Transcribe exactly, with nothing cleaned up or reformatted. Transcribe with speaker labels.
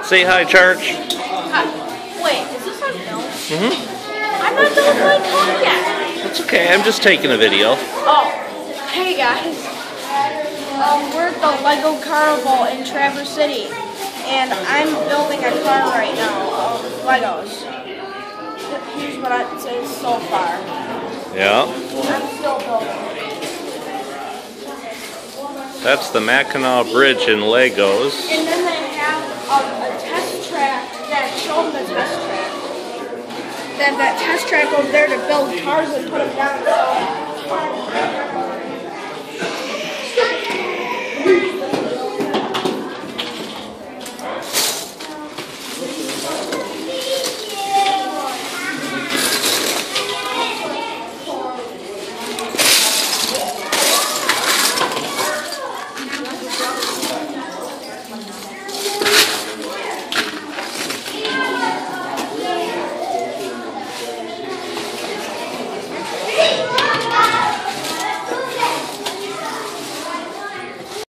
Speaker 1: Say hi, church.
Speaker 2: Hi. Wait, is this on film?
Speaker 1: Mm-hmm.
Speaker 2: I'm not done with my talk yet.
Speaker 1: It's okay, I'm just taking a video.
Speaker 2: Oh, hey guys. Um, we're at the Lego Carnival in Traverse City, and I'm building a car right now of Legos. Here's what it says so far.
Speaker 1: Yeah.
Speaker 2: I'm still building.
Speaker 1: That's the Mackinac Bridge in Legos.
Speaker 2: And then they have a, a test track. Yeah, show them the test track. They have that test track over there to build cars and put them down.